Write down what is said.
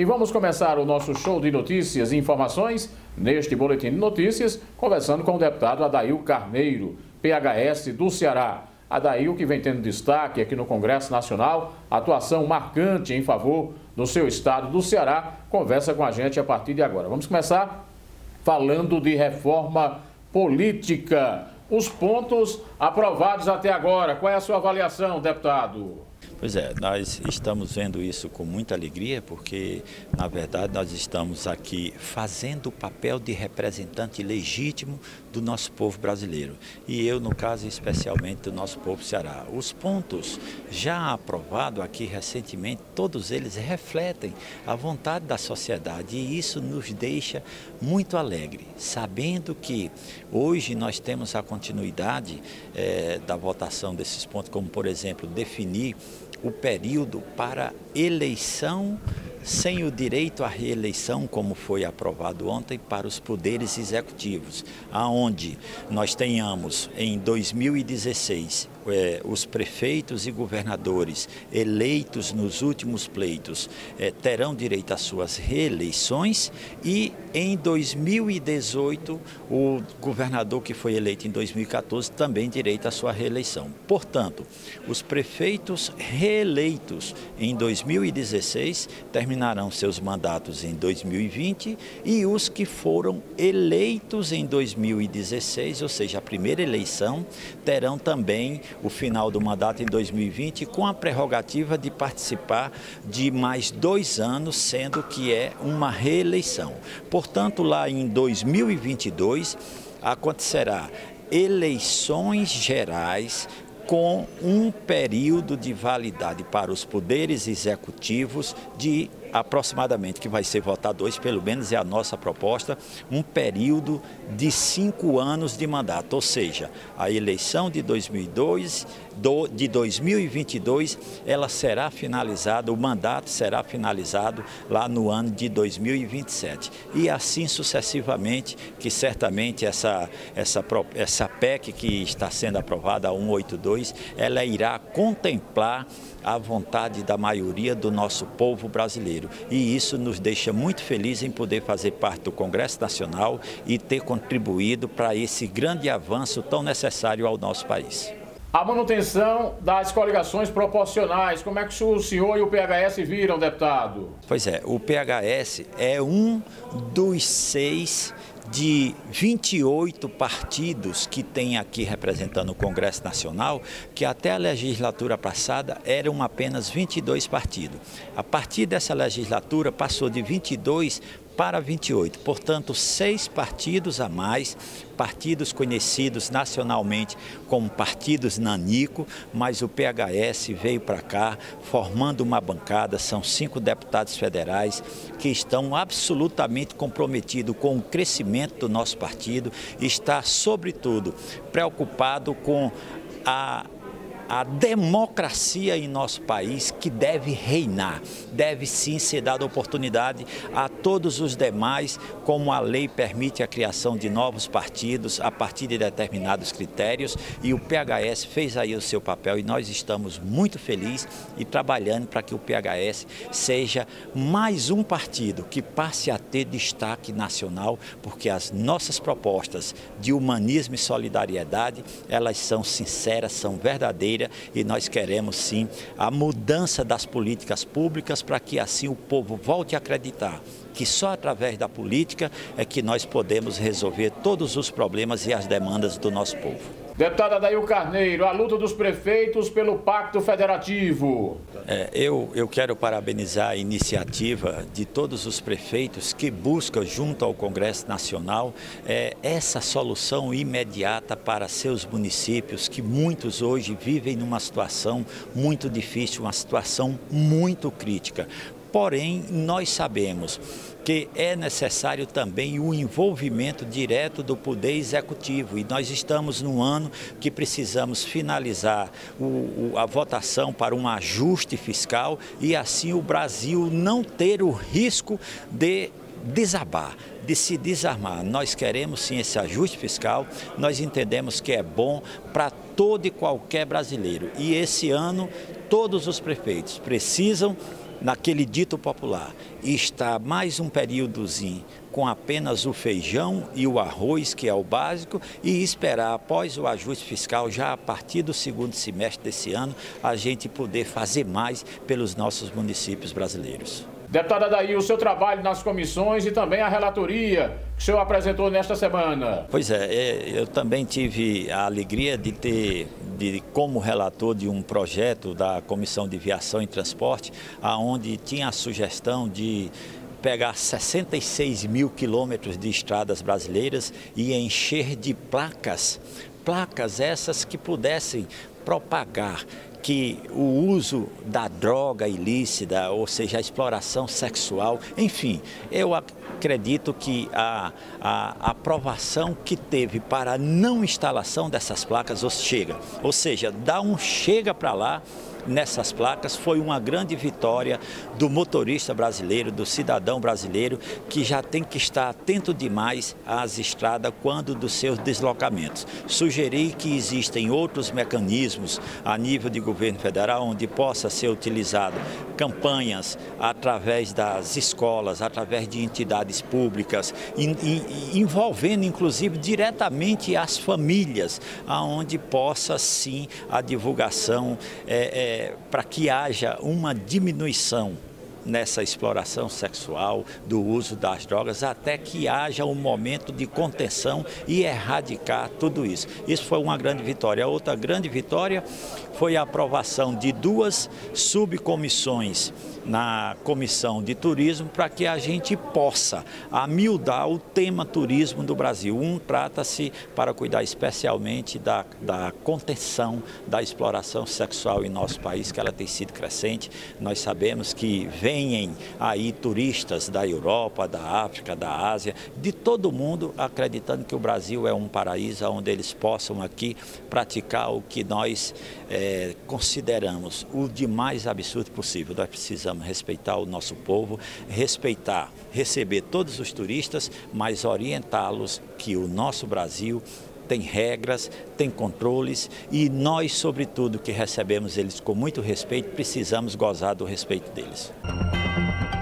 E vamos começar o nosso show de notícias e informações neste boletim de notícias, conversando com o deputado Adail Carneiro, PHS do Ceará. Adail, que vem tendo destaque aqui no Congresso Nacional, atuação marcante em favor do seu estado do Ceará, conversa com a gente a partir de agora. Vamos começar falando de reforma política. Os pontos aprovados até agora. Qual é a sua avaliação, deputado? Pois é, nós estamos vendo isso com muita alegria, porque, na verdade, nós estamos aqui fazendo o papel de representante legítimo do nosso povo brasileiro. E eu, no caso, especialmente do nosso povo ceará. Os pontos já aprovados aqui recentemente, todos eles refletem a vontade da sociedade. E isso nos deixa muito alegre, sabendo que hoje nós temos a continuidade da votação desses pontos, como, por exemplo, definir o período para eleição sem o direito à reeleição, como foi aprovado ontem, para os poderes executivos, aonde nós tenhamos em 2016 os prefeitos e governadores eleitos nos últimos pleitos terão direito às suas reeleições, e em 2018 o governador que foi eleito em 2014 também direito à sua reeleição. Portanto, os prefeitos reeleitos em 2016 terminarão seus mandatos em 2020, e os que foram eleitos em 2016, ou seja, a primeira eleição, terão também o final do mandato em 2020, com a prerrogativa de participar de mais 2 anos, sendo que é uma reeleição. Portanto, lá em 2022 acontecerá eleições gerais com um período de validade para os poderes executivos de aproximadamente, que vai ser votado hoje, pelo menos é a nossa proposta, um período de 5 anos de mandato, ou seja, a eleição de 2022, ela será finalizada, o mandato será finalizado lá no ano de 2027. E assim sucessivamente, que certamente essa PEC que está sendo aprovada, a 182, ela irá contemplar a vontade da maioria do nosso povo brasileiro. E isso nos deixa muito felizes em poder fazer parte do Congresso Nacional e ter contribuído para esse grande avanço tão necessário ao nosso país. A manutenção das coligações proporcionais, como é que o senhor e o PHS viram, deputado? Pois é, o PHS é um dos 6 de 28 partidos que tem aqui representando o Congresso Nacional, que até a legislatura passada eram apenas 22 partidos. A partir dessa legislatura passou de 22 para 28, portanto 6 partidos a mais, partidos conhecidos nacionalmente como partidos nanico, mas o PHS veio para cá formando uma bancada, são 5 deputados federais que estão absolutamente comprometidos com o crescimento do nosso partido, está sobretudo preocupado com a democracia em nosso país, que deve reinar, deve sim ser dada oportunidade a todos os demais, como a lei permite a criação de novos partidos a partir de determinados critérios, e o PHS fez aí o seu papel e nós estamos muito felizes e trabalhando para que o PHS seja mais um partido que passe a ter destaque nacional, porque as nossas propostas de humanismo e solidariedade, elas são sinceras, são verdadeiras, e nós queremos sim a mudança das políticas públicas para que assim o povo volte a acreditar que só através da política é que nós podemos resolver todos os problemas e as demandas do nosso povo. Deputado Adail Carneiro, a luta dos prefeitos pelo Pacto Federativo. Eu quero parabenizar a iniciativa de todos os prefeitos que buscam, junto ao Congresso Nacional, essa solução imediata para seus municípios, que muitos hoje vivem numa situação muito difícil, uma situação muito crítica. Porém, nós sabemos que é necessário também o envolvimento direto do Poder Executivo, e nós estamos num ano que precisamos finalizar a votação para um ajuste fiscal e assim o Brasil não ter o risco de desabar, de se desarmar. Nós queremos sim esse ajuste fiscal, nós entendemos que é bom para todo e qualquer brasileiro, e esse ano todos os prefeitos precisam naquele dito popular, e está mais um períodozinho com apenas o feijão e o arroz, que é o básico, e esperar após o ajuste fiscal, já a partir do segundo semestre desse ano, a gente poder fazer mais pelos nossos municípios brasileiros. Deputada Adair, o seu trabalho nas comissões e também a relatoria que o senhor apresentou nesta semana. Pois é, eu também tive a alegria de ter, como relator de um projeto da Comissão de Viação e Transporte, onde tinha a sugestão de pegar 66 mil quilômetros de estradas brasileiras e encher de placas essas que pudessem propagar que o uso da droga ilícita, ou seja, a exploração sexual, enfim, eu acredito que a aprovação que teve para a não instalação dessas placas, ou seja, dá um chega para lá nessas placas, foi uma grande vitória do motorista brasileiro, do cidadão brasileiro, que já tem que estar atento demais às estradas quando dos seus deslocamentos. Sugeri que existem outros mecanismos a nível de governo federal, onde possa ser utilizado campanhas através das escolas, através de entidades públicas, envolvendo inclusive diretamente as famílias, aonde possa sim a divulgação para que haja uma diminuição nessa exploração sexual, do uso das drogas, até que haja um momento de contenção e erradicar tudo isso. Isso foi uma grande vitória. A outra grande vitória foi a aprovação de 2 subcomissões na Comissão de Turismo para que a gente possa amildar o tema turismo do Brasil. Trata-se para cuidar especialmente da contenção da exploração sexual em nosso país, que ela tem sido crescente. Nós sabemos que vêm aí turistas da Europa, da África, da Ásia, de todo mundo, acreditando que o Brasil é um paraíso onde eles possam aqui praticar o que nós consideramos o de mais absurdo possível. Nós precisamos respeitar o nosso povo, receber todos os turistas, mas orientá-los que o nosso Brasil tem regras, tem controles e nós, sobretudo, que recebemos eles com muito respeito, precisamos gozar do respeito deles.